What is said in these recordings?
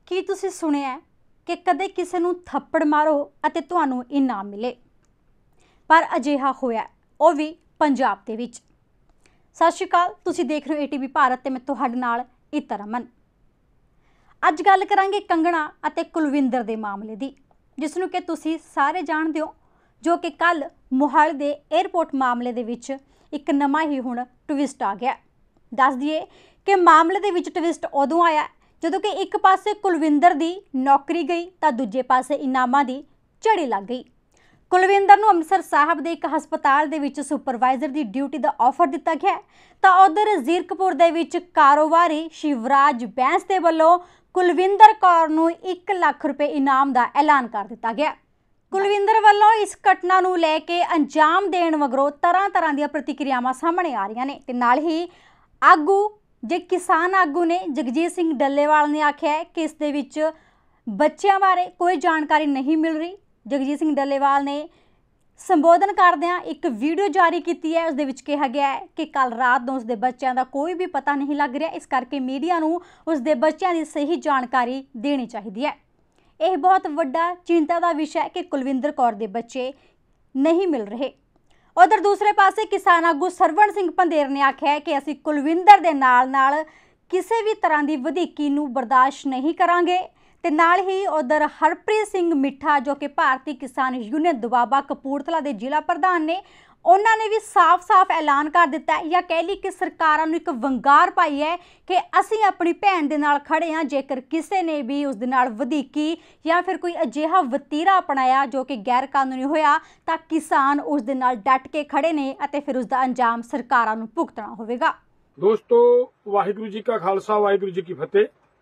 ਕੀ ਤੁਸੀਂ ਸੁਣਿਆ ਹੈ ਕਿ ਕਦੇ ਕਿਸੇ ਨੂੰ ਥੱਪੜ ਮਾਰੋ ਅਤੇ ਤੁਹਾਨੂੰ ਇਨਾਮ ਮਿਲੇ, ਪਰ ਅਜਿਹਾ ਹੋਇਆ ਉਹ ਵੀ ਪੰਜਾਬ ਦੇ ਵਿੱਚ। ਸਤਿ ਸ਼੍ਰੀ ਅਕਾਲ, ਤੁਸੀਂ ਦੇਖ ਰਹੇ ਹੋ ATV ਭਾਰਤ ਤੇ ਮੈਂ ਤੁਹਾਡੇ ਨਾਲ ਇਤਾ ਰਮਨ। ਅੱਜ ਗੱਲ ਕਰਾਂਗੇ ਕੰਗਣਾ ਅਤੇ ਕੁਲਵਿੰਦਰ ਦੇ ਮਾਮਲੇ ਦੀ, ਜਿਸ ਨੂੰ ਕਿ ਤੁਸੀਂ ਸਾਰੇ ਜਾਣਦੇ ਹੋ, ਜੋ ਕਿ ਕੱਲ ਮੋਹਾਲੀ ਦੇ 에ਅਰਪੋਰਟ ਮਾਮਲੇ ਦੇ ਵਿੱਚ ਇੱਕ ਨਵਾਂ ਹੀ ਹੁਣ ਟਵਿਸਟ ਆ ਗਿਆ। ਦੱਸ ਦਈਏ ਕਿ ਮਾਮਲੇ ਦੇ ਵਿੱਚ ਟਵਿਸਟ ਉਦੋਂ ਆਇਆ ਜਦੋਂ ਕਿ ਇੱਕ ਪਾਸੇ ਕੁਲਵਿੰਦਰ ਦੀ ਨੌਕਰੀ ਗਈ ਤਾਂ ਦੂਜੇ ਪਾਸੇ ਇਨਾਮਾਂ ਦੀ ਝੜੀ ਲੱਗ ਗਈ। ਕੁਲਵਿੰਦਰ ਨੂੰ ਅੰਮ੍ਰਿਤਸਰ ਸਾਹਿਬ ਦੇ ਇੱਕ ਹਸਪਤਾਲ ਦੇ ਵਿੱਚ ਸੁਪਰਵਾਈਜ਼ਰ ਦੀ ਡਿਊਟੀ ਦਾ ਆਫਰ ਦਿੱਤਾ ਗਿਆ, ਤਾਂ ਉਧਰ ਜ਼ੀਰਕਪੁਰ ਦੇ ਵਿੱਚ ਕਾਰੋਬਾਰੀ ਸ਼ਿਵਰਾਜ ਬੈਂਸ ਦੇ ਵੱਲੋਂ ਕੁਲਵਿੰਦਰ ਕੌਰ ਨੂੰ 1 ਲੱਖ ਰੁਪਏ ਇਨਾਮ ਦਾ ਐਲਾਨ ਕਰ ਦਿੱਤਾ ਗਿਆ। ਕੁਲਵਿੰਦਰ ਵੱਲੋਂ ਇਸ ਘਟਨਾ ਨੂੰ ਲੈ ਕੇ ਅੰਜਾਮ ਦੇਣ ਮਗਰੋਂ ਤਰ੍ਹਾਂ ਦੀਆਂ ਪ੍ਰਤੀਕਿਰਿਆਵਾਂ ਸਾਹਮਣੇ ਆ ਰਹੀਆਂ ਨੇ। ਤੇ ਨਾਲ ਹੀ ਆਗੂ ਜੇ ਕਿਸਾਨ ਆਗੂ ਨੇ ਜਗਜੀਤ ਸਿੰਘ ਡੱਲੇਵਾਲ ਨੇ ਆਖਿਆ ਕਿ ਇਸ ਦੇ ਵਿੱਚ ਬੱਚਿਆਂ ਬਾਰੇ ਕੋਈ ਜਾਣਕਾਰੀ ਨਹੀਂ ਮਿਲ ਰਹੀ। ਜਗਜੀਤ ਸਿੰਘ ਡੱਲੇਵਾਲ ਨੇ ਸੰਬੋਧਨ ਕਰਦਿਆਂ ਇੱਕ ਵੀਡੀਓ ਜਾਰੀ ਕੀਤੀ ਹੈ, ਉਸ ਦੇ ਵਿੱਚ ਕਿਹਾ ਗਿਆ ਹੈ ਕਿ ਕੱਲ ਰਾਤ ਨੂੰ ਉਸਦੇ ਬੱਚਿਆਂ ਦਾ ਕੋਈ ਵੀ ਪਤਾ ਨਹੀਂ ਲੱਗ ਰਿਹਾ, ਇਸ ਕਰਕੇ ਮੀਡੀਆ ਨੂੰ ਉਸਦੇ ਬੱਚਿਆਂ ਦੀ ਸਹੀ ਜਾਣਕਾਰੀ ਦੇਣੀ ਚਾਹੀਦੀ ਹੈ। ਇਹ ਬਹੁਤ ਵੱਡਾ ਚਿੰਤਾ ਦਾ ਵਿਸ਼ਾ ਹੈ ਕਿ ਕੁਲਵਿੰਦਰ ਕੌਰ ਦੇ ਬੱਚੇ ਨਹੀਂ ਮਿਲ ਰਹੇ। ਉਧਰ ਦੂਸਰੇ ਪਾਸੇ ਕਿਸਾਨ ਆਗੂ ਸਰਵਣ ਸਿੰਘ ਪੰਧੇਰ ਨੇ ਆਖਿਆ ਕਿ ਅਸੀਂ ਕੁਲਵਿੰਦਰ ਦੇ ਨਾਲ ਕਿਸੇ ਵੀ ਤਰ੍ਹਾਂ ਦੀ ਵਧੀਕੀ ਨੂੰ ਬਰਦਾਸ਼ਤ ਨਹੀਂ ਕਰਾਂਗੇ। ਤੇ ਨਾਲ ਹੀ ਉਧਰ ਹਰਪ੍ਰੀਤ ਸਿੰਘ ਮਿੱਠਾ, ਜੋ ਕਿ ਭਾਰਤੀ ਕਿਸਾਨ ਯੂਨੀਅਨ ਦੁਆਬਾ ਕਪੂਰਥਲਾ ਦੇ ਜ਼ਿਲ੍ਹਾ ਪ੍ਰਧਾਨ ਨੇ, ਉਹਨਾਂ ਨੇ ਵੀ ਸਾਫ਼ ਐਲਾਨ ਕਰ ਦਿੱਤਾ ਹੈ, ਜਾਂ ਕਹਿ ਲਈ ਕਿ ਸਰਕਾਰਾਂ ਨੂੰ ਇੱਕ ਵੰਗਾਰ ਪਾਈ ਹੈ ਕਿ ਅਸੀਂ ਆਪਣੀ ਭੈਣ ਦੇ ਨਾਲ ਖੜੇ ਹਾਂ। ਜੇਕਰ ਕਿਸੇ ਨੇ ਵੀ ਉਸ ਦੇ ਨਾਲ ਵਧੀਕੀ ਜਾਂ ਫਿਰ ਕੋਈ ਅਜਿਹਾ ਵਤੀਰਾ ਅਪਣਾਇਆ ਜੋ ਕਿ ਗੈਰ ਕਾਨੂੰਨੀ ਹੋਇਆ, ਤਾਂ ਕਿਸਾਨ ਉਸ ਦੇ ਨਾਲ ਡਟ ਕੇ ਖੜੇ ਨੇ ਅਤੇ ਫਿਰ ਉਸ ਦਾ ਅੰਜਾਮ ਸਰਕਾਰਾਂ ਨੂੰ ਭੁਗਤਣਾ ਹੋਵੇਗਾ। ਦੋਸਤੋ, ਵਾਹਿਗੁਰੂ ਜੀ ਕਾ ਖਾਲਸਾ, ਵਾਹਿਗੁਰੂ ਜੀ ਕੀ ਫਤਿਹ।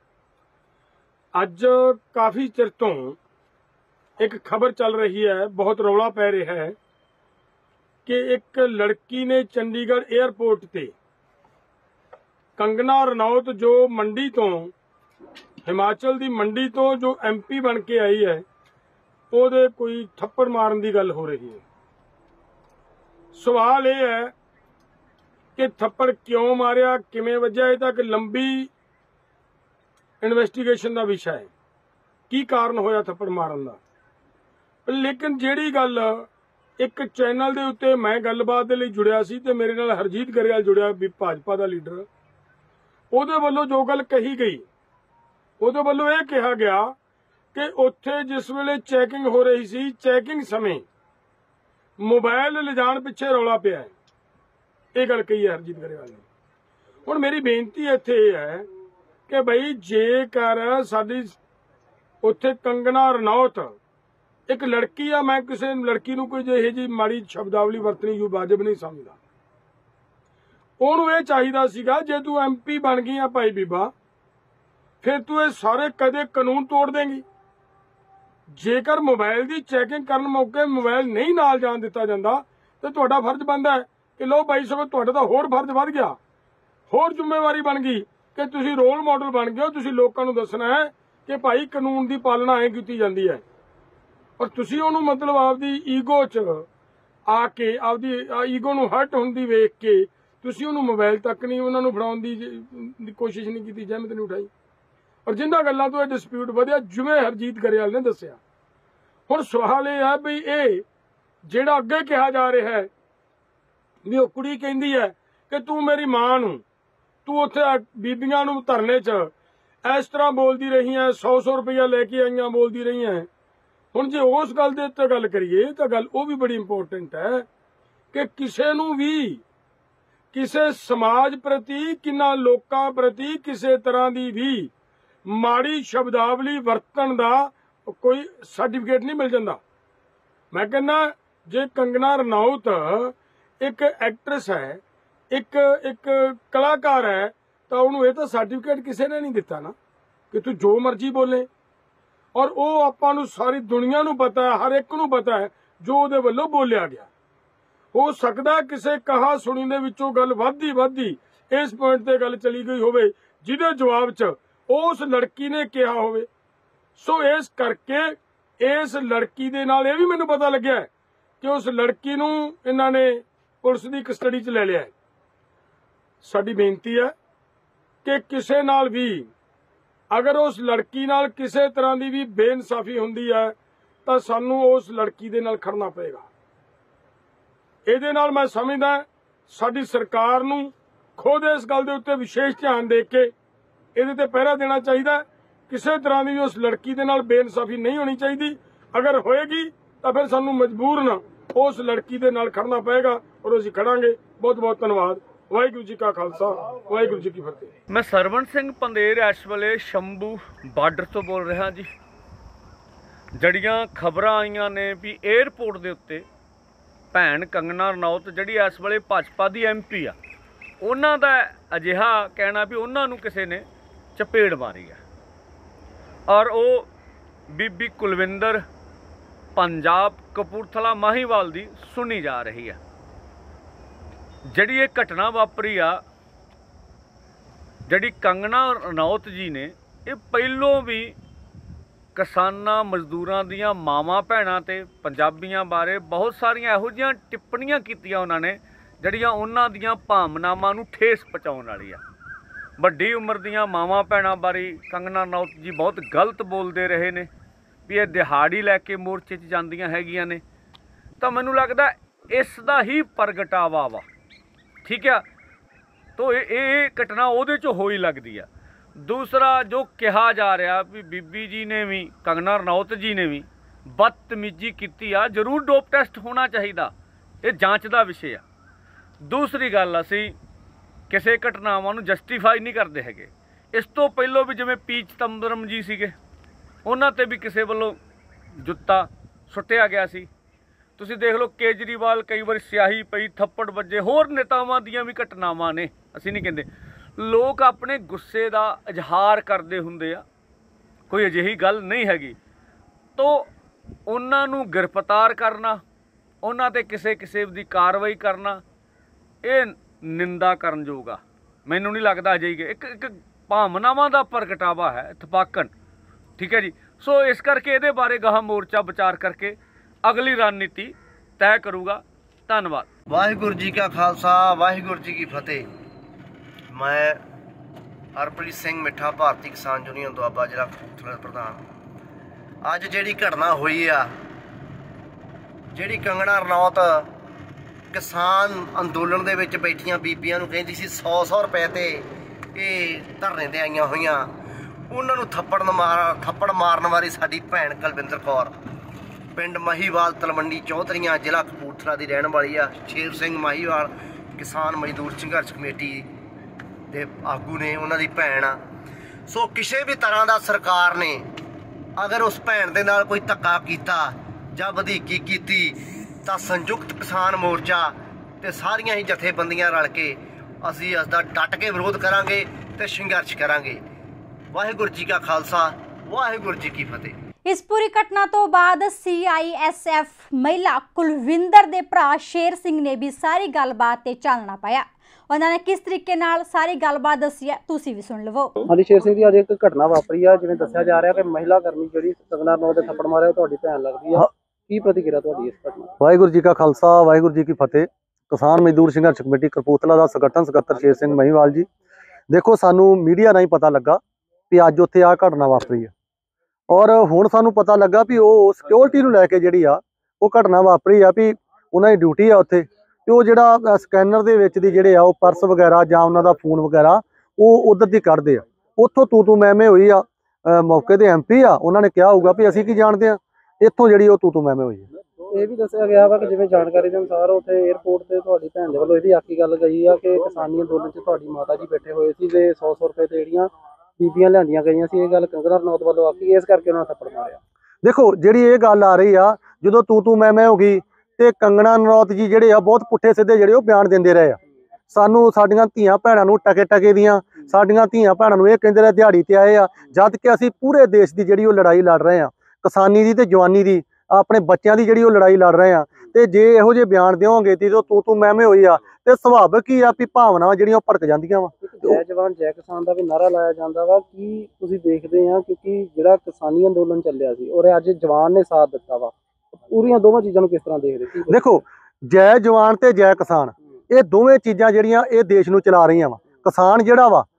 ਅੱਜ ਕਾਫੀ ਚਿਰ ਤੋਂ ਇੱਕ ਖਬਰ ਚੱਲ ਰਹੀ ਹੈ, ਬਹੁਤ ਰੌਲਾ ਪੈ ਰਿਹਾ ਹੈ ਕਿ ਇੱਕ ਲੜਕੀ ਨੇ ਚੰਡੀਗੜ੍ਹ 에ਅਰਪੋਰਟ ਤੇ ਕੰਗਨਾ ਰਣੌਤ, ਜੋ ਮੰਡੀ ਤੋਂ, ਹਿਮਾਚਲ ਦੀ ਮੰਡੀ ਤੋਂ ਜੋ MP ਬਣ ਕੇ ਆਈ ਹੈ, ਉਹਦੇ ਕੋਈ ਥੱਪੜ ਮਾਰਨ ਦੀ ਗੱਲ ਹੋ ਰਹੀ ਹੈ। ਸਵਾਲ ਇਹ ਹੈ ਕਿ ਥੱਪੜ ਕਿਉਂ ਮਾਰਿਆ, ਕਿਵੇਂ ਵੱਜਿਆ, ਇਹ ਤਾਂ ਇੱਕ ਲੰਬੀ ਇਨਵੈਸਟੀਗੇਸ਼ਨ ਦਾ ਵਿਸ਼ਾ ਹੈ। ਕੀ ਕਾਰਨ ਹੋਇਆ ਥੱਪੜ ਮਾਰਨ ਦਾ? ਲੇਕਿਨ ਜਿਹੜੀ ਗੱਲ ਇੱਕ ਚੈਨਲ ਦੇ ਉੱਤੇ ਮੈਂ ਗੱਲਬਾਤ ਦੇ ਲਈ ਜੁੜਿਆ ਸੀ ਤੇ ਮੇਰੇ ਨਾਲ ਹਰਜੀਤ ਗਰੇਵਾਲ ਜੁੜਿਆ ਵੀ ਭਾਜਪਾ ਦਾ ਲੀਡਰ, ਉਹਦੇ ਵੱਲੋਂ ਜੋ ਗੱਲ ਕਹੀ ਗਈ, ਉਹਦੇ ਵੱਲੋਂ ਇਹ ਕਿਹਾ ਗਿਆ ਕਿ ਉੱਥੇ ਜਿਸ ਵੇਲੇ ਚੈਕਿੰਗ ਹੋ ਰਹੀ ਸੀ, ਚੈਕਿੰਗ ਸਮੇਂ ਮੋਬਾਈਲ ਲਿਜਾਣ ਪਿੱਛੇ ਰੌਲਾ ਪਿਆ ਹੈ। ਇਹ ਗੱਲ ਕਹੀ ਹੈ ਹਰਜੀਤ ਗਰੇਵਾਲ ਨੇ। ਹੁਣ ਮੇਰੀ ਬੇਨਤੀ ਇੱਥੇ ਇਹ ਹੈ ਕਿ ਬਈ ਜੇਕਰ ਸਾਡੀ ਉੱਥੇ ਕੰਗਨਾ ਰਣੌਤ ਇੱਕ ਲੜਕੀ ਆ, ਮੈਂ ਕਿਸੇ ਲੜਕੀ ਨੂੰ ਕੋਈ ਇਹੋ ਜਿਹੀ ਮਾੜੀ ਸ਼ਬਦਾਵਲੀ ਵਰਤਣੀ ਵਾਜਬ ਨਹੀਂ ਸਮਝਦਾ। ਉਹਨੂੰ ਇਹ ਚਾਹੀਦਾ ਸੀਗਾ, ਜੇ ਤੂੰ MP ਬਣ ਗਈ ਆ ਭਾਈ ਬੀਬਾ, ਫਿਰ ਤੂੰ ਇਹ ਸਾਰੇ ਕਦੇ ਕਾਨੂੰਨ ਤੋੜ ਦੇਂਗੀ। ਜੇਕਰ ਮੋਬਾਈਲ ਦੀ ਚੈਕਿੰਗ ਕਰਨ ਮੌਕੇ ਮੋਬਾਈਲ ਨਹੀਂ ਨਾਲ ਜਾਣ ਦਿੱਤਾ ਜਾਂਦਾ ਤੇ ਤੁਹਾਡਾ ਫਰਜ਼ ਬਣਦਾ ਹੈ ਕਿ ਲੋ ਭਾਈ ਸਾਹਿਬ, ਤੁਹਾਡਾ ਤਾਂ ਹੋਰ ਫਰਜ਼ ਵੱਧ ਗਿਆ, ਹੋਰ ਜ਼ਿੰਮੇਵਾਰੀ ਬਣ ਗਈ ਕਿ ਤੁਸੀਂ ਰੋਲ ਮਾਡਲ ਬਣ ਗਏ ਹੋ। ਤੁਸੀਂ ਲੋਕਾਂ ਨੂੰ ਦੱਸਣਾ ਹੈ ਕਿ ਭਾਈ ਕਾਨੂੰਨ ਦੀ ਪਾਲਣਾ ਐਂ ਕੀਤੀ ਜਾਂਦੀ ਹੈ। ਔਰ ਤੁਸੀਂ ਉਹਨੂੰ ਮਤਲਬ ਆਪਦੀ ਈਗੋ 'ਚ ਆ ਕੇ, ਆਪਦੀ ਈਗੋ ਨੂੰ ਹਰਟ ਹੁੰਦੀ ਵੇਖ ਕੇ ਤੁਸੀਂ ਉਹਨੂੰ ਮੋਬਾਈਲ ਤੱਕ ਨਹੀਂ ਉਹਨਾਂ ਨੂੰ ਫੜਾਉਣ ਦੀ ਕੋਸ਼ਿਸ਼ ਨਹੀਂ ਕੀਤੀ, ਜਹਿਮਤ ਨਹੀਂ ਉਠਾਈ। ਔਰ ਜਿੰਨਾਂ ਗੱਲਾਂ ਤੋਂ ਇਹ ਡਿਸਪਿਊਟ ਵਧਿਆ, ਜਿਵੇਂ ਹਰਜੀਤ ਗਰੇਵਾਲ ਨੇ ਦੱਸਿਆ। ਹੁਣ ਸਵਾਲ ਇਹ ਹੈ ਵੀ ਇਹ ਜਿਹੜਾ ਅੱਗੇ ਕਿਹਾ ਜਾ ਰਿਹਾ ਹੈ ਵੀ ਉਹ ਕੁੜੀ ਕਹਿੰਦੀ ਹੈ ਕਿ ਤੂੰ ਮੇਰੀ ਮਾਂ ਨੂੰ, ਤੂੰ ਉੱਥੇ ਬੀਬੀਆਂ ਨੂੰ ਧਰਨੇ 'ਚ ਇਸ ਤਰ੍ਹਾਂ ਬੋਲਦੀ ਰਹੀ ਹੈ, 100 ਰੁਪਇਆ ਲੈ ਕੇ ਆਈਆਂ ਬੋਲਦੀ ਰਹੀ ਹੈ। ਹੁਣ ਜੇ ਉਸ ਗੱਲ ਦੇ ਉੱਤੇ ਗੱਲ ਕਰੀਏ ਤਾਂ ਗੱਲ ਉਹ ਵੀ ਬੜੀ ਇੰਪੋਰਟੈਂਟ ਹੈ ਕਿ ਕਿਸੇ ਨੂੰ ਵੀ ਕਿਸੇ ਸਮਾਜ ਪ੍ਰਤੀ, ਕਿੰਨਾ ਲੋਕਾਂ ਪ੍ਰਤੀ ਕਿਸੇ ਤਰ੍ਹਾਂ ਦੀ ਵੀ ਮਾੜੀ ਸ਼ਬਦਾਵਲੀ ਵਰਤਣ ਦਾ ਕੋਈ ਸਰਟੀਫਿਕੇਟ ਨਹੀਂ ਮਿਲ ਜਾਂਦਾ। ਮੈਂ ਕਹਿੰਦਾ ਜੇ ਕੰਗਨਾ ਰਣੌਤ ਇੱਕ ਐਕਟਰੈਸ ਹੈ, ਇੱਕ ਕਲਾਕਾਰ ਹੈ, ਤਾਂ ਉਹਨੂੰ ਇਹ ਤਾਂ ਸਰਟੀਫਿਕੇਟ ਕਿਸੇ ਨੇ ਨਹੀਂ ਦਿੱਤਾ ਨਾ ਕਿ ਤੂੰ ਜੋ ਮਰਜ਼ੀ ਬੋਲੇ। ਔਰ ਉਹ ਆਪਾਂ ਨੂੰ, ਸਾਰੀ ਦੁਨੀਆ ਨੂੰ ਪਤਾ ਹੈ, ਹਰ ਇੱਕ ਨੂੰ ਪਤਾ ਹੈ ਜੋ ਉਹਦੇ ਵੱਲੋਂ ਬੋਲਿਆ ਗਿਆ। ਹੋ ਸਕਦਾ ਕਿਸੇ ਕਹਾ ਸੁਣੀ ਦੇ ਵਿੱਚੋਂ ਗੱਲ ਵੱਧਦੀ ਇਸ ਪੁਆਇੰਟ ਤੇ ਗੱਲ ਚਲੀ ਗਈ ਹੋਵੇ ਜਿਹਦੇ ਜਵਾਬ 'ਚ ਉਸ ਲੜਕੀ ਨੇ ਕਿਹਾ ਹੋਵੇ। ਸੋ ਇਸ ਕਰਕੇ ਇਸ ਲੜਕੀ ਦੇ ਨਾਲ ਇਹ ਵੀ ਮੈਨੂੰ ਪਤਾ ਲੱਗਿਆ ਕਿ ਉਸ ਲੜਕੀ ਨੂੰ ਇਹਨਾਂ ਨੇ ਪੁਲਿਸ ਦੀ ਕਸਟਡੀ 'ਚ ਲੈ ਲਿਆ ਹੈ। ਸਾਡੀ ਬੇਨਤੀ ਹੈ ਕਿ ਕਿਸੇ ਨਾਲ ਵੀ ਅਗਰ ਉਸ ਲੜਕੀ ਨਾਲ ਕਿਸੇ ਤਰ੍ਹਾਂ ਦੀ ਵੀ ਬੇਇਨਸਾਫੀ ਹੁੰਦੀ ਹੈ ਤਾਂ ਸਾਨੂੰ ਉਸ ਲੜਕੀ ਦੇ ਨਾਲ ਖੜਨਾ ਪਏਗਾ। ਇਹਦੇ ਨਾਲ ਮੈਂ ਸਮਝਦਾ ਸਾਡੀ ਸਰਕਾਰ ਨੂੰ ਖੁਦ ਇਸ ਗੱਲ ਦੇ ਉੱਤੇ ਵਿਸ਼ੇਸ਼ ਧਿਆਨ ਦੇ ਕੇ ਇਹਦੇ ਤੇ ਪਹਿਰਾ ਦੇਣਾ ਚਾਹੀਦਾ। ਕਿਸੇ ਤਰ੍ਹਾਂ ਦੀ ਵੀ ਉਸ ਲੜਕੀ ਦੇ ਨਾਲ ਬੇਇਨਸਾਫੀ ਨਹੀਂ ਹੋਣੀ ਚਾਹੀਦੀ। ਅਗਰ ਹੋਏਗੀ ਤਾਂ ਫਿਰ ਸਾਨੂੰ ਮਜਬੂਰਨ ਉਸ ਲੜਕੀ ਦੇ ਨਾਲ ਖੜਨਾ ਪਏਗਾ ਔਰ ਅਸੀਂ ਖੜਾਂਗੇ। ਬਹੁਤ ਬਹੁਤ ਧੰਨਵਾਦ। ਵਾਹਿਗੁਰੂ ਜੀ ਕਾ ਖਾਲਸਾ, ਵਾਹਿਗੁਰੂ ਜੀ ਕੀ ਫਤਿਹ। ਮੈਂ ਸਰਵਣ ਸਿੰਘ ਪੰਦੇਰ ਇਸ ਵੇਲੇ ਸ਼ੰਭੂ ਬਾਰਡਰ ਤੋਂ ਬੋਲ ਰਿਹਾ ਜੀ। ਜਿਹੜੀਆਂ ਖਬਰਾਂ ਆਈਆਂ ਨੇ ਵੀ 에ਅਰਪੋਰਟ ਦੇ ਉੱਤੇ ਭੈਣ ਕੰਗਨਾ ਰਣੌਤ ਜਿਹੜੀ ਇਸ ਵੇਲੇ ਭਾਜਪਾ ਦੀ MP ਆ, ਉਹਨਾਂ ਦਾ ਅਜਿਹਾ ਕਹਿਣਾ ਵੀ ਉਹਨਾਂ ਨੂੰ ਕਿਸੇ ਨੇ ਚਪੇੜ ਮਾਰੀ ਆ ਔਰ ਉਹ ਬੀਬੀ ਕੁਲਵਿੰਦਰ ਪੰਜਾਬ ਕਪੂਰਥਲਾ ਮਾਹੀਵਾਲ ਦੀ ਸੁਣੀ ਜਾ ਰਹੀ ਆ। ਜਿਹੜੀ ਇਹ ਘਟਨਾ ਵਾਪਰੀ ਆ, ਜਿਹੜੀ ਕੰਗਨਾ ਰਣੌਤ ਜੀ ਨੇ ਇਹ ਪਹਿਲੋਂ ਵੀ ਕਿਸਾਨਾਂ ਮਜ਼ਦੂਰਾਂ ਦੀਆਂ ਮਾਵਾਂ ਭੈਣਾਂ ਤੇ ਪੰਜਾਬੀਆਂ ਬਾਰੇ ਬਹੁਤ ਸਾਰੀਆਂ ਇਹੋ ਜਿਹੀਆਂ ਟਿੱਪਣੀਆਂ ਕੀਤੀਆਂ ਉਹਨਾਂ ਨੇ ਜਿਹੜੀਆਂ ਉਹਨਾਂ ਦੀਆਂ ਭਾਵਨਾਵਾਂ ਨੂੰ ਠੇਸ ਪਹੁੰਚਾਉਣ ਵਾਲੀ ਆ। ਵੱਡੀ ਉਮਰ ਦੀਆਂ ਮਾਵਾਂ ਭੈਣਾਂ ਬਾਰੇ ਕੰਗਨਾ ਰਣੌਤ ਜੀ ਬਹੁਤ ਗਲਤ ਬੋਲਦੇ ਰਹੇ ਨੇ ਵੀ ਇਹ ਦਿਹਾੜੀ ਲੈ ਕੇ ਮੋਰਚੇ 'ਚ ਜਾਂਦੀਆਂ ਹੈਗੀਆਂ ਨੇ। ਤਾਂ ਮੈਨੂੰ ਲੱਗਦਾ ਇਸ ਦਾ ਹੀ ਪ੍ਰਗਟਾਵਾ ਵਾ, ਠੀਕ ਆ। ਤੋ ਇਹ ਘਟਨਾ ਉਹਦੇ 'ਚੋਂ ਹੋਈ ਲੱਗਦੀ ਆ। ਦੂਸਰਾ ਜੋ ਕਿਹਾ ਜਾ ਰਿਹਾ ਵੀ ਬੀਬੀ ਜੀ ਨੇ ਵੀ ਕੰਗਨਾ ਰਣੌਤ ਜੀ ਨੇ ਵੀ ਬਦਤਮੀਜ਼ੀ ਕੀਤੀ ਆ, ਜ਼ਰੂਰ ਡੋਪ ਟੈਸਟ ਹੋਣਾ ਚਾਹੀਦਾ, ਇਹ ਜਾਂਚ ਦਾ ਵਿਸ਼ੇ ਆ। ਦੂਸਰੀ ਗੱਲ, ਅਸੀਂ ਕਿਸੇ ਘਟਨਾਵਾਂ ਨੂੰ ਜਸਟੀਫਾਈ ਨਹੀਂ ਕਰਦੇ ਹੈਗੇ। ਇਸ ਤੋਂ ਪਹਿਲਾਂ ਵੀ ਜਿਵੇਂ ਪੀ ਚਿਦੰਬਰਮ ਜੀ ਸੀਗੇ, ਉਹਨਾਂ ਤੇ ਵੀ ਕਿਸੇ ਵੱਲੋਂ ਜੁੱਤਾ ਸੁੱਟਿਆ ਗਿਆ ਸੀ। ਤੁਸੀਂ ਦੇਖ ਲਓ ਕੇਜਰੀਵਾਲ ਕਈ ਵਾਰ ਸਿਆਹੀ ਪਈ, ਥੱਪੜ ਵੱਜੇ, ਹੋਰ ਨੇਤਾਵਾਂ ਦੀਆਂ ਵੀ ਘਟਨਾਵਾਂ ਨੇ। ਅਸੀਂ ਨਹੀਂ ਕਹਿੰਦੇ, ਲੋਕ ਆਪਣੇ ਗੁੱਸੇ ਦਾ ਇਜ਼ਹਾਰ ਕਰਦੇ ਹੁੰਦੇ ਆ, ਕੋਈ ਅਜਿਹੀ ਗੱਲ ਨਹੀਂ ਹੈਗੀ। ਤੋ ਉਹਨਾਂ ਨੂੰ ਗ੍ਰਿਫਤਾਰ ਕਰਨਾ, ਉਹਨਾਂ ਤੇ ਕਿਸੇ ਕਿਸੇ ਦੀ ਕਾਰਵਾਈ ਕਰਨਾ, ਇਹ ਨਿੰਦਾ ਕਰਨਯੋਗ ਆ। ਮੈਨੂੰ ਨਹੀਂ ਲੱਗਦਾ ਅਜਿਹੀ ਇੱਕ ਭਾਵਨਾਵਾਂ ਦਾ ਪ੍ਰਗਟਾਵਾ ਹੈ ਇਤਫਾਕਨ, ਠੀਕ ਹੈ ਜੀ। ਸੋ ਇਸ ਕਰਕੇ ਇਹਦੇ ਬਾਰੇ ਗਾਹਾਂ ਮੋਰਚਾ ਵਿਚਾਰ ਕਰਕੇ ਅਗਲੀ ਰਣਨੀਤੀ ਤੈਅ ਕਰੂਗਾ। ਧੰਨਵਾਦ। ਵਾਹਿਗੁਰੂ ਜੀ ਕਾ ਖਾਲਸਾ, ਵਾਹਿਗੁਰੂ ਜੀ ਕੀ ਫਤਿਹ। ਮੈਂ ਹਰਪ੍ਰੀਤ ਸਿੰਘ ਮਿੱਠਾ, ਭਾਰਤੀ ਕਿਸਾਨ ਯੂਨੀਅਨ ਦੁਆਬਾ ਜ਼ਿਲ੍ਹਾ ਕਪੂਰਥਲਾ ਪ੍ਰਧਾਨ। ਅੱਜ ਜਿਹੜੀ ਘਟਨਾ ਹੋਈ ਆ, ਜਿਹੜੀ ਕੰਗਨਾ ਰਣੌਤ ਕਿਸਾਨ ਅੰਦੋਲਨ ਦੇ ਵਿੱਚ ਬੈਠੀਆਂ ਬੀਬੀਆਂ ਨੂੰ ਕਹਿੰਦੀ ਸੀ 100-100 ਰੁਪਏ ਤੇ ਇਹ ਧਰਨੇ ਤੇ ਆਈਆਂ ਹੋਈਆਂ, ਉਹਨਾਂ ਨੂੰ ਥੱਪੜ ਮਾਰਨ ਵਾਲੀ ਸਾਡੀ ਭੈਣ ਕੁਲਵਿੰਦਰ ਕੌਰ ਪਿੰਡ ਮਹੀਵਾਲ ਤਲਵੰਡੀ ਚੌਧਰੀਆਂ ਜ਼ਿਲ੍ਹਾ ਕਪੂਰਥਲਾ ਦੀ ਰਹਿਣ ਵਾਲੀ ਆ। ਸ਼ੇਰ ਸਿੰਘ ਮਹੀਵਾਲ ਕਿਸਾਨ ਮਜ਼ਦੂਰ ਸੰਘਰਸ਼ ਕਮੇਟੀ ਦੇ ਆਗੂ ਨੇ, ਉਹਨਾਂ ਦੀ ਭੈਣ ਆ। ਸੋ ਕਿਸੇ ਵੀ ਤਰ੍ਹਾਂ ਦਾ ਸਰਕਾਰ ਨੇ ਅਗਰ ਉਸ ਭੈਣ ਦੇ ਨਾਲ ਕੋਈ ਧੱਕਾ ਕੀਤਾ ਜਾਂ ਵਧੀਕੀ ਕੀਤੀ ਤਾਂ ਸੰਯੁਕਤ ਕਿਸਾਨ ਮੋਰਚਾ ਤੇ ਸਾਰੀਆਂ ਹੀ ਜਥੇਬੰਦੀਆਂ ਰਲ ਕੇ ਅਸੀਂ ਇਸ ਦਾ ਡਟ ਕੇ ਵਿਰੋਧ ਕਰਾਂਗੇ ਤੇ ਸੰਘਰਸ਼ ਕਰਾਂਗੇ। ਵਾਹਿਗੁਰੂ ਜੀ ਕਾ ਖਾਲਸਾ, ਵਾਹਿਗੁਰੂ ਜੀ ਕੀ ਫਤਿਹ। ਇਸ ਪੂਰੀ ਘਟਨਾ ਤੋਂ ਬਾਅਦ CISF ਮਹਿਲਾ ਕੁਲਵਿੰਦਰ ਦੇ ਭਰਾ ਸ਼ੇਰ ਸਿੰਘ ਨੇ ਵੀ ਸਾਰੀ ਗੱਲਬਾਤ ਤੇ ਚਾਨਣਾ ਪਾਇਆ। ਉਹਨਾਂ ਨੇ ਕਿਸ ਤਰੀਕੇ ਨਾਲ ਸਾਰੀ ਗੱਲਬਾਤ ਦੱਸੀ ਹੈ, ਤੁਸੀਂ ਵੀ ਸੁਣ ਲਵੋ। ਹਾਂਜੀ ਸ਼ੇਰ ਸਿੰਘ ਜੀ, ਅੱਜ ਇੱਕ ਘਟਨਾ ਵਾਪਰੀ ਆ, ਜਿਵੇਂ ਦੱਸਿਆ ਜਾ ਰਿਹਾ ਕਿ ਮਹਿਲਾ ਕਰਮੀ ਜਿਹੜੀ ਕੰਗਨਾ ਰਣੌਤ ਦੇ ਥੱਪੜ ਮਾਰਿਆ ਤੁਹਾਡੀ ਭੈਣ ਲੱਗਦੀ ਆ, ਕੀ ਪ੍ਰਤੀਕਿਰਿਆ ਤੁਹਾਡੀ ਇਸ ਘਟਨਾ? ਵਾਹਿਗੁਰੂ ਜੀ ਕਾ ਖਾਲਸਾ, ਵਾਹਿਗੁਰੂ ਜੀ ਕੀ ਫਤਿਹ। ਕਿਸਾਨ ਮਜ਼ਦੂਰ ਸੰਘਰਸ਼ ਕਮੇਟੀ ਕਪੂਰਥਲਾ ਦਾ ਸੰਗਠਨ ਸਕੱਤਰ ਸ਼ੇਰ ਸਿੰਘ ਮਹੀਵਾਲ ਜੀ। ਦੇਖੋ, ਸਾਨੂੰ ਮੀਡੀਆ ਰਾਹੀਂ ਪਤਾ ਲੱਗਾ ਵੀ ਅੱਜ ਉੱਥੇ ਆ ਘਟਨਾ ਵਾਪਰੀ ਆ, ਔਰ ਹੁਣ ਸਾਨੂੰ ਪਤਾ ਲੱਗਾ ਵੀ ਉਹ ਸਿਕਿਉਰਿਟੀ ਨੂੰ ਲੈ ਕੇ ਜਿਹੜੀ ਆ ਉਹ ਘਟਨਾ ਵਾਪਰੀ ਆ, ਵੀ ਉਹਨਾਂ ਦੀ ਡਿਊਟੀ ਆ ਉੱਥੇ, ਤੇ ਉਹ ਜਿਹੜਾ ਸਕੈਨਰ ਦੇ ਵਿੱਚ ਦੀ ਜਿਹੜੇ ਆ ਉਹ ਪਰਸ ਵਗੈਰਾ ਜਾਂ ਉਹਨਾਂ ਦਾ ਫੋਨ ਵਗੈਰਾ ਉਹ ਉਧਰ ਦੀ ਕੱਢਦੇ ਆ। ਉੱਥੋਂ ਤੂੰ ਮੈਂ ਹੋਈ ਆ। ਮੌਕੇ ਦੇ MP ਆ, ਉਹਨਾਂ ਨੇ ਕਿਹਾ ਹੋਊਗਾ ਵੀ ਅਸੀਂ ਕੀ ਜਾਣਦੇ ਆ, ਇੱਥੋਂ ਜਿਹੜੀ ਉਹ ਤੂੰ ਮੈਂ ਹੋਈ ਆ। ਇਹ ਵੀ ਦੱਸਿਆ ਗਿਆ ਵਾ ਕਿ ਜਿਵੇਂ ਜਾਣਕਾਰੀ ਦੇ ਅਨੁਸਾਰ ਉੱਥੇ 에ਅਰਪੋਰਟ ਤੇ ਤੁਹਾਡੀ ਭੈਣ ਦੇ ਵੱਲੋਂ ਇਹਦੀ ਆਖੀ ਗੱਲ ਗਈ ਆ ਕਿ ਕਿਸਾਨੀ ਅੰਦੋਲਨ 'ਚ ਤੁਹਾਡੀ ਮਾਤਾ ਜੀ ਬੈਠੇ ਹੋਏ ਸੀ ਤੇ 100-100 ਰੁਪਏ ਤੇ ਜਿਹੜੀਆਂ ਬੀਬੀਆਂ ਲਿਆਂਦੀਆਂ ਗਈਆਂ ਸੀ, ਇਹ ਗੱਲ ਕੰਗਨਾ ਰਣੌਤ ਵੱਲੋਂ ਆਖੀ, ਇਸ ਕਰਕੇ ਉਹਨਾਂ ਨੇ ਥੱਪੜ ਮਾਰਿਆ। ਦੇਖੋ, ਜਿਹੜੀ ਇਹ ਗੱਲ ਆ ਰਹੀ ਆ, ਜਦੋਂ ਤੂੰ ਮੈਂ ਹੋ ਗਈ ਤੇ ਕੰਗਨਾ ਰਣੌਤ ਜੀ ਜਿਹੜੇ ਆ ਬਹੁਤ ਪੁੱਠੇ ਸਿੱਧੇ ਜਿਹੜੇ ਉਹ ਬਿਆਨ ਦਿੰਦੇ ਰਹੇ ਆ। ਸਾਨੂੰ ਸਾਡੀਆਂ ਧੀਆਂ ਭੈਣਾਂ ਨੂੰ ਟਕੇ ਦੀਆਂ ਸਾਡੀਆਂ ਧੀਆਂ ਭੈਣਾਂ ਨੂੰ ਇਹ ਕਹਿੰਦੇ ਰਹੇ ਦਿਹਾੜੀ ਤੇ ਆਏ ਆ, ਜਦ ਕਿ ਅਸੀਂ ਪੂਰੇ ਦੇਸ਼ ਦੀ ਜਿਹੜੀ ਉਹ ਲੜਾਈ ਲੜ ਰਹੇ ਆ, ਕਿਸਾਨੀ ਦੀ ਤੇ ਜਵਾਨੀ ਦੀ, ਆਪਣੇ ਬੱਚਿਆਂ ਦੀ ਜਿਹੜੀ ਉਹ ਲੜਾਈ ਲੜ ਰਹੇ ਆ। ਤੇ ਜੇ ਇਹੋ ਜਿਹੇ ਬਿਆਨ ਦਿਓਗੇ ਤੇ ਤੂੰ ਮੈਂ ਹੋਈ ਆ ਤੇ ਸੁਭਾਵਿਕ ਹੀ ਆ ਵੀ ਭਾਵਨਾਵਾਂ ਜਿਹੜੀਆਂ ਉਹ ਭੜਕ ਜਾਂਦੀਆਂ ਵਾ। ਜੈ ਜਵਾਨ ਜੈ ਕਿਸਾਨ ਦਾ ਵੀ ਨਾਰਾ ਲਾਇਆ ਜਾਂਦਾ ਵਾ, ਕੀ ਤੁਸੀਂ ਦੇਖਦੇ ਆ? ਕਿਉਂਕਿ ਜਿਹੜਾ ਕਿਸਾਨੀ ਅੰਦੋਲਨ ਚੱਲਿਆ ਸੀ ਔਰ ਅੱਜ ਜਵਾਨ ਨੇ ਸਾਥ ਦਿੱਤਾ ਵਾ, ਪੂਰੀਆਂ ਦੋਵਾਂ ਚੀਜ਼ਾਂ ਨੂੰ ਕਿਸ ਤਰ੍ਹਾਂ ਦੇਖਦੇ? ਦੇਖੋ, ਜੈ ਜਵਾਨ ਤੇ ਜੈ ਕਿਸਾਨ, ਇਹ ਦੋਵੇਂ ਚੀਜ਼ਾਂ ਜਿਹੜੀਆਂ ਇਹ ਦੇਸ਼ ਨੂੰ ਚਲਾ ਰਹੀਆਂ ਵਾ। ਕਿਸਾਨ ਜਿਹੜਾ ਵਾ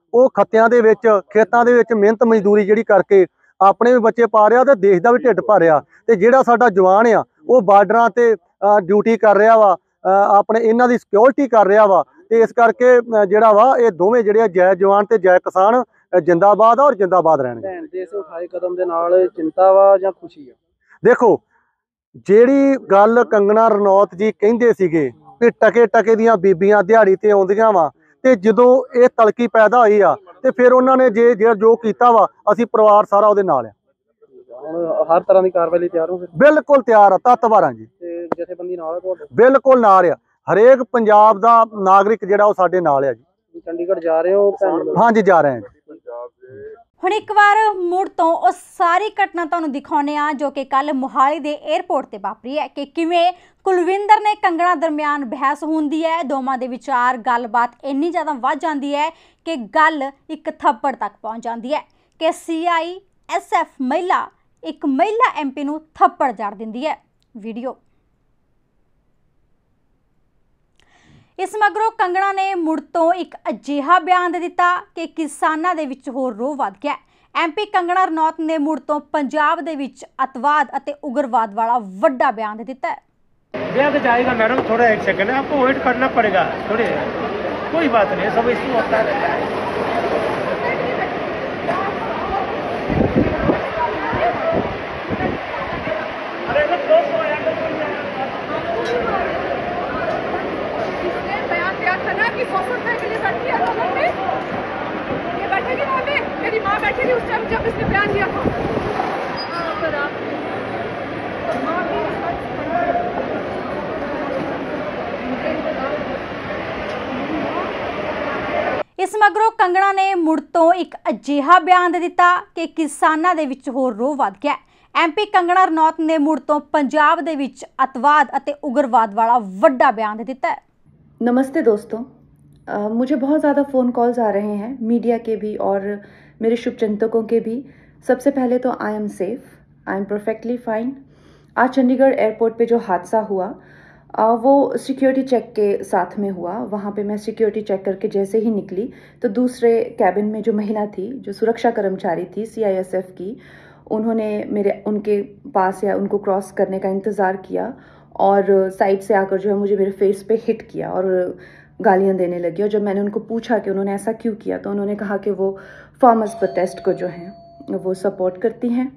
ਉਹ ਖੱਤਿਆਂ ਦੇ ਵਿੱਚ ਖੇਤਾਂ ਦੇ ਵਿੱਚ ਮਿਹਨਤ ਮਜ਼ਦੂਰੀ ਜਿਹੜੀ ਕਰਕੇ ਆਪਣੇ ਵੀ ਬੱਚੇ ਪਾ ਰਿਹਾ ਤੇ ਦੇਸ਼ ਦਾ ਵੀ ਢਿੱਡ ਭਰ ਰਿਹਾ। ਤੇ ਜਿਹੜਾ ਸਾਡਾ ਜਵਾਨ ਆ ਉਹ ਬਾਰਡਰਾਂ ਤੇ ਡਿਊਟੀ ਕਰ ਰਿਹਾ ਵਾ, ਆਪਣੇ ਇਹਨਾਂ ਦੀ ਸਿਕਿਉਰਿਟੀ ਕਰ ਰਿਹਾ ਵਾ। ਤੇ ਇਸ ਕਰਕੇ ਜਿਹੜਾ ਵਾ ਇਹ ਦੋਵੇਂ ਜਿਹੜੇ ਆ ਜੈ ਜਵਾਨ ਤੇ ਜੈ ਕਿਸਾਨ ਜਿੰਦਾਬਾਦ ਔਰ ਜਿੰਦਾਬਾਦ ਰਹਿਣਗੇ। ਭੈਣ ਦੇ ਇਸ ਉਠਾਏ ਕਦਮ ਦੇ ਨਾਲ ਚਿੰਤਾ ਵਾ ਜਾਂ ਖੁਸ਼ੀ ਆ? ਦੇਖੋ, ਜਿਹੜੀ ਗੱਲ ਕੰਗਣਾ ਰਣੌਤ ਜੀ ਕਹਿੰਦੇ ਸੀਗੇ ਕਿ ਟਕੇ ਟਕੇ ਦੀਆਂ ਬੀਬੀਆਂ ਦਿਹਾੜੀ ਤੇ ਆਉਂਦੀਆਂ ਵਾ, ਤੇ ਜਦੋਂ ਇਹ ਤਲਕੀ ਪੈਦਾ ਹੋਈ ਆ ਤੇ ਫਿਰ ਉਹਨਾਂ ਨੇ ਜੋ ਕੀਤਾ ਵਾ, ਅਸੀਂ ਪਰਿਵਾਰ ਸਾਰਾ ਉਹਦੇ ਨਾਲ ਆ। ਹੁਣ ਹਰ ਤਰ੍ਹਾਂ ਦੀ ਕਾਰਵਾਈ ਲਈ ਤਿਆਰ ਹੋ? ਫਿਰ ਬਿਲਕੁਲ ਤਿਆਰ ਆ, ਤੱਤਵਾਰਾਂ ਜੀ। ਤੇ ਜਥੇਬੰਦੀ ਨਾਲ ਆ ਤੁਹਾਡੇ? ਬਿਲਕੁਲ ਨਾਲ ਆ, ਹਰੇਕ ਪੰਜਾਬ ਦਾ ਨਾਗਰਿਕ ਜਿਹੜਾ ਉਹ ਸਾਡੇ ਨਾਲ ਆ ਜੀ। ਚੰਡੀਗੜ੍ਹ ਜਾ ਰਹੇ ਹੋ ਭੈਣ ਨੂੰ? ਹਾਂਜੀ, ਜਾ ਰਹੇ ਹਾਂ ਜੀ। ਹੁਣ ਇੱਕ ਵਾਰ ਮੁੜ ਤੋਂ ਉਹ ਸਾਰੀ ਘਟਨਾ ਤੁਹਾਨੂੰ ਦਿਖਾਉਂਦੇ ਆ ਜੋ ਕਿ ਕੱਲ ਮੋਹਾਲੀ ਦੇ 에ਅਰਪੋਰਟ ਤੇ ਵਾਪਰੀ ਹੈ, ਕਿ ਕਿਵੇਂ ਕੁਲਵਿੰਦਰ ਨੇ ਕੰਗਣਾ ਦਰਮਿਆਨ ਬਹਿਸ ਹੁੰਦੀ ਹੈ। ਦੋਵਾਂ ਦੇ ਵਿਚਾਰ ਗੱਲਬਾਤ ਇੰਨੀ ਜ਼ਿਆਦਾ ਵੱਧ ਜਾਂਦੀ ਹੈ ਕਿ ਗੱਲ ਇੱਕ ਥੱਪੜ ਤੱਕ ਪਹੁੰਚ ਜਾਂਦੀ ਹੈ ਕਿ CISF ਮਹਿਲਾ ਇੱਕ ਮਹਿਲਾ MP ਨੂੰ ਥੱਪੜ ਜੜ ਦਿੰਦੀ ਹੈ। ਵੀਡੀਓ ਇਸ ਮਗਰੋਂ ਕੰਗਣਾ ਨੇ ਮੁੜ ਤੋਂ ਇੱਕ ਅਜਿਹਾ ਬਿਆਨ ਦੇ ਦਿੱਤਾ ਕਿ ਕਿਸਾਨਾਂ ਦੇ ਵਿੱਚ ਹੋਰ ਰੋਹ ਵੱਧ ਗਿਆ। MP ਕੰਗਣਾ ਰਣੌਤ ਨੇ ਮੁੜ ਤੋਂ ਪੰਜਾਬ ਦੇ ਵਿੱਚ ਅਤਵਾਦ ਅਤੇ ਉਗਰਵਾਦ ਵਾਲਾ ਵੱਡਾ ਬਿਆਨ ਦੇ ਦਿੱਤਾ ਹੈ। ब्याह तो जाएगा मैडम, थोड़ा एक सेकंड है, आपको वेट करना पड़ेगा थोड़ी, कोई बात नहीं, सब इशू होता रहता है। अरे बयान दिया था ना कि 100 रुपए के लिए बैठी है लोगों में, ये बैठेगी वहाँ पे, मेरी माँ बैठी थी उस टाइम जब इसने बयान दिया था। फिर आप ਇਸ ਮਗਰੋਂ ਕੰਗਣਾ ਨੇ ਮੁੜ ਤੋਂ ਇੱਕ ਅਜਿਹਾ ਬਿਆਨ ਦੇ ਦਿੱਤਾ ਕਿ ਕਿਸਾਨਾਂ ਦੇ ਵਿੱਚ ਹੋਰ ਰੋਹ ਵੱਧ ਗਿਆ। MP ਕੰਗਣਾ ਰਣੌਤ ਨੇ ਮੁੜ ਤੋਂ ਪੰਜਾਬ ਦੇ ਵਿੱਚ ਅਤਵਾਦ ਅਤੇ ਉਗਰਵਾਦ ਵਾਲਾ ਵੱਡਾ ਬਿਆਨ ਦੇ ਦਿੱਤਾ ਹੈ। नमस्ते दोस्तों, मुझे बहुत ज़्यादा फ़ोन कॉल्स आ रहे हैं, मीडिया के भी और मेरे शुभचिंतकों के भी। सबसे पहले तो I am safe, I am perfectly fine. आज चंडीगढ़ एयरपोर्ट पे जो हादसा हुआ वो सिक्योरिटी चेक के साथ में हुआ। वहाँ पे मैं सिक्योरिटी चेक करके जैसे ही निकली तो दूसरे कैबिन में जो महिला थी, जो सुरक्षा कर्मचारी थी CISF की, उन्होंने उनके पास या उनको क्रॉस करने का इंतज़ार किया और साइड से आकर जो है मुझे मेरे फेस पे हिट किया और गालियाँ देने लगी। और जब मैंने उनको पूछा कि उन्होंने ऐसा क्यों किया तो उन्होंने कहा कि वो फार्मर्स प्रोटेस्ट को जो है वो सपोर्ट करती हैं।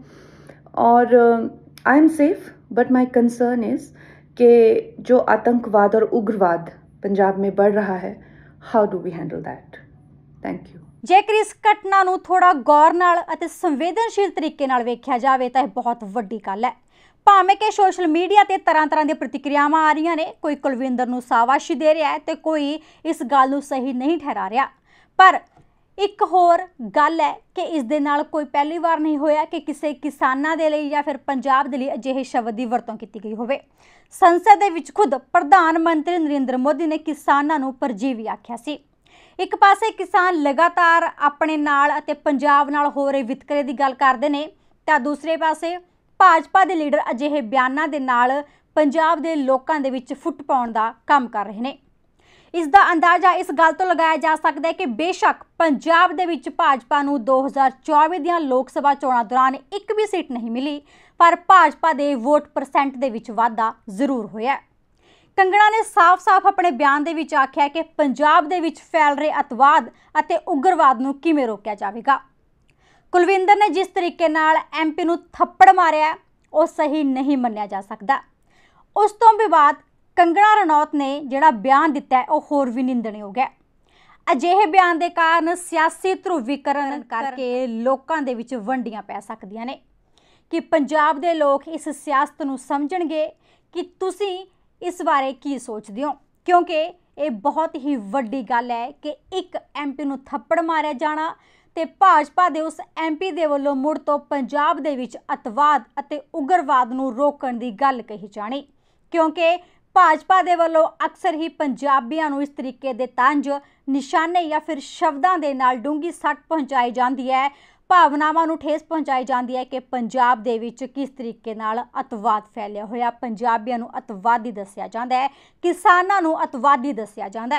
और I am safe, but my concern is कि जो आतंकवाद और उग्रवाद पंजाब में बढ़ रहा है, how do we handle that? Thank you. ਜੇਕਰ ਇਸ ਘਟਨਾ ਨੂੰ ਥੋੜਾ ਗੌਰ ਨਾਲ ਅਤੇ ਸੰਵੇਦਨਸ਼ੀਲ ਤਰੀਕੇ ਨਾਲ ਵੇਖਿਆ ਜਾਵੇ ਤਾਂ ਇਹ ਬਹੁਤ ਵੱਡੀ ਗੱਲ ਹੈ। ਭਾਵੇਂ ਕਿ ਸੋਸ਼ਲ ਮੀਡੀਆ ਤੇ ਤਰ੍ਹਾਂ ਦੀਆਂ ਪ੍ਰਤੀਕਿਰਿਆਵਾਂ ਆ ਰਹੀਆਂ ਨੇ, ਕੋਈ ਕੁਲਵਿੰਦਰ ਨੂੰ ਸ਼ਾਬਾਸ਼ੀ ਦੇ ਰਿਹਾ ਹੈ ਤੇ ਕੋਈ ਇਸ ਗੱਲ ਨੂੰ ਸਹੀ ਨਹੀਂ ਠਹਿਰਾ ਰਿਹਾ, ਪਰ ਇੱਕ ਹੋਰ ਗੱਲ ਹੈ ਕਿ ਇਸ ਦੇ ਨਾਲ ਕੋਈ ਪਹਿਲੀ ਵਾਰ ਨਹੀਂ ਹੋਇਆ ਕਿ ਕਿਸੇ ਕਿਸਾਨਾਂ ਦੇ ਲਈ ਜਾਂ ਫਿਰ ਪੰਜਾਬ ਦੇ ਲਈ ਅਜਿਹੇ ਸ਼ਬਦ ਦੀ ਵਰਤੋਂ ਕੀਤੀ ਗਈ ਹੋਵੇ। ਸੰਸਦ ਦੇ ਵਿੱਚ ਖੁਦ ਪ੍ਰਧਾਨ ਮੰਤਰੀ ਨਰਿੰਦਰ ਮੋਦੀ ਨੇ ਕਿਸਾਨਾਂ ਨੂੰ ਪਰਜੀਵੀ ਆਖਿਆ ਸੀ। ਇੱਕ ਪਾਸੇ ਕਿਸਾਨ ਲਗਾਤਾਰ ਆਪਣੇ ਨਾਲ ਅਤੇ ਪੰਜਾਬ ਨਾਲ ਹੋ ਰਹੇ ਵਿਤਕਰੇ ਦੀ ਗੱਲ ਕਰਦੇ ਨੇ, ਤਾਂ ਦੂਸਰੇ ਪਾਸੇ ਭਾਜਪਾ ਦੇ ਲੀਡਰ ਅਜਿਹੇ ਬਿਆਨਾਂ ਦੇ ਨਾਲ ਪੰਜਾਬ ਦੇ ਲੋਕਾਂ ਦੇ ਵਿੱਚ ਫੁੱਟ ਪਾਉਣ ਦਾ ਕੰਮ ਕਰ ਰਹੇ ਨੇ। ਇਸ ਦਾ ਅੰਦਾਜ਼ਾ ਇਸ ਗੱਲ ਤੋਂ ਲਗਾਇਆ ਜਾ ਸਕਦਾ ਹੈ ਕਿ ਬੇਸ਼ੱਕ ਪੰਜਾਬ ਦੇ ਵਿੱਚ ਭਾਜਪਾ ਨੂੰ 2024 ਦੀਆਂ ਲੋਕ ਸਭਾ ਚੋਣਾਂ ਦੌਰਾਨ ਇੱਕ ਵੀ ਸੀਟ ਨਹੀਂ ਮਿਲੀ, ਪਰ ਭਾਜਪਾ ਦੇ ਵੋਟ ਪਰਸੈਂਟ ਦੇ ਵਿੱਚ ਵਾਧਾ ਜ਼ਰੂਰ ਹੋਇਆ। ਕੰਗਣਾ ਨੇ ਸਾਫ਼-ਸਾਫ਼ ਆਪਣੇ ਬਿਆਨ ਦੇ ਵਿੱਚ ਆਖਿਆ ਕਿ ਪੰਜਾਬ ਦੇ ਵਿੱਚ ਫੈਲ ਰਹੇ ਅਤਵਾਦ ਅਤੇ ਉਗਰਵਾਦ ਨੂੰ ਕਿਵੇਂ ਰੋਕਿਆ ਜਾਵੇਗਾ। ਕੁਲਵਿੰਦਰ ਨੇ ਜਿਸ ਤਰੀਕੇ ਨਾਲ MP ਨੂੰ ਥੱਪੜ ਮਾਰਿਆ ਉਹ ਸਹੀ ਨਹੀਂ ਮੰਨਿਆ ਜਾ ਸਕਦਾ। ਉਸ ਤੋਂ ਵੀ ਬਾਅਦ ਕੰਗਣਾ ਰਣੌਤ ਨੇ ਜਿਹੜਾ ਬਿਆਨ ਦਿੱਤਾ ਉਹ ਹੋਰ ਵੀ ਨਿੰਦਣਯੋਗ ਹੈ। ਅਜਿਹੇ ਬਿਆਨ ਦੇ ਕਾਰਨ ਸਿਆਸੀ ਧਰੁਵੀਕਰਨ ਕਰਕੇ ਲੋਕਾਂ ਦੇ ਵਿੱਚ ਵੰਡੀਆਂ ਪੈ ਸਕਦੀਆਂ ਨੇ ਕਿ ਪੰਜਾਬ ਦੇ ਲੋਕ ਇਸ ਸਿਆਸਤ ਨੂੰ ਸਮਝਣਗੇ ਕਿ ਤੁਸੀਂ ਇਸ ਬਾਰੇ ਕੀ ਸੋਚਦੇ ਹੋ, ਕਿਉਂਕਿ ਇਹ ਬਹੁਤ ਹੀ ਵੱਡੀ ਗੱਲ ਹੈ ਕਿ ਇੱਕ MP ਨੂੰ ਥੱਪੜ ਮਾਰਿਆ ਜਾਣਾ ਤੇ ਭਾਜਪਾ ਦੇ ਉਸ MP ਦੇ ਵੱਲੋਂ ਮੁੜ ਤੋਂ ਪੰਜਾਬ ਦੇ ਵਿੱਚ ਅਤਵਾਦ ਅਤੇ ਉਗਰਵਾਦ ਨੂੰ ਰੋਕਣ ਦੀ ਗੱਲ ਕਹੀ ਜਾਣੀ, ਕਿਉਂਕਿ ਭਾਜਪਾ ਦੇ ਵੱਲੋਂ ਅਕਸਰ ਹੀ ਪੰਜਾਬੀਆਂ ਨੂੰ ਇਸ ਤਰੀਕੇ ਦੇ ਤੰਜ ਨਿਸ਼ਾਨੇ ਜਾਂ ਫਿਰ ਸ਼ਬਦਾਂ ਦੇ ਨਾਲ ਡੂੰਘੀ ਸੱਟ ਪਹੁੰਚਾਈ ਜਾਂਦੀ ਹੈ, ਭਾਵਨਾਵਾਂ ਨੂੰ ਠੇਸ ਪਹੁੰਚਾਈ ਜਾਂਦੀ ਹੈ ਕਿ ਪੰਜਾਬ ਦੇ ਵਿੱਚ ਕਿਸ ਤਰੀਕੇ ਨਾਲ ਅਤਵਾਦ ਫੈਲਿਆ ਹੋਇਆ, ਪੰਜਾਬੀਆਂ ਨੂੰ ਅਤਵਾਦੀ ਦੱਸਿਆ ਜਾਂਦਾ ਹੈ, ਕਿਸਾਨਾਂ ਨੂੰ ਅਤਵਾਦੀ ਦੱਸਿਆ ਜਾਂਦਾ ਹੈ।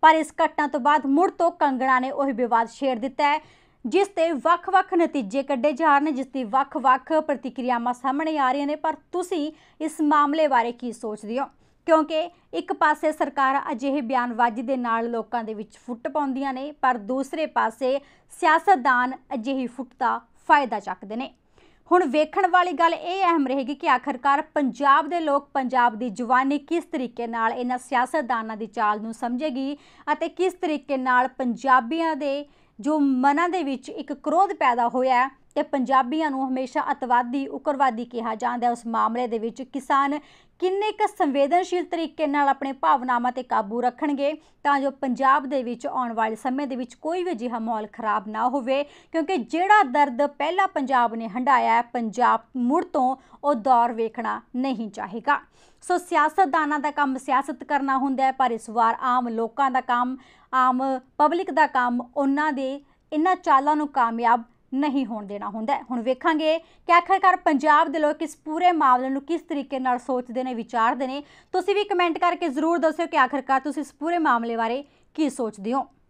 ਪਰ इस घटना तो बाद मुड़ तो कंगना ने वही विवाद छेड़ दिता है जिस ते ਵੱਖ-ਵੱਖ नतीजे कढ़े जा रहे हैं, जिस दी ਵੱਖ-ਵੱਖ प्रतिक्रियावां सामने आ रही ने। पर तुसी इस मामले बारे की सोचदे हो? क्योंकि एक पासे सरकार अजिहे बयानबाजी दे नाल लोकां दे विच फुट पाउंदियां ने, पर दूसरे पासे सियासतदान अजिही फुट दा फायदा चकदे ने। हुण वेखण वाली गल ये अहम रहेगी कि आखिरकार पंजाब दे लोग, पंजाब दी जवानी किस तरीके नाल इन्हां सियासतदानां दी चाल नूं समझेगी अते किस तरीके नाल पंजाबियां दे जो मनां दे विच एक क्रोध पैदा होया है ते पंजाबियां नूं हमेशा अतवादी उग्रवादी कहा जांदा है। उस मामले दे विच किसान किन्ने क संवेदनशील तरीके नाल अपने भावनावां ते काबू रखणगे तां जो पंजाब दे विच आउण वाले समय दे विच कोई भी अजिहा माहौल खराब ना होवे, क्योंकि जिहड़ा दर्द पहला पंजाब ने हंडाया है, पंजाब मुड़ तो वो दौर वेखना नहीं चाहेगा। सो सियासतदानां दा काम सियासत करना हुंदा है, पर इस वार आम लोकां दा काम, आम पब्लिक दा काम उन्हां दे इन्हां चालां नूं कामयाब नहीं होण देना हुंदा है। हुण वेखांगे कि आखिरकार पंजाब दे लोग इस पूरे मामले नूं किस तरीके नाल सोचदे ने, विचारदे ने। तुसीं भी कमेंट करके जरूर दस्सिओ कि आखिरकार तुसीं इस पूरे मामले बारे की सोचदे हो।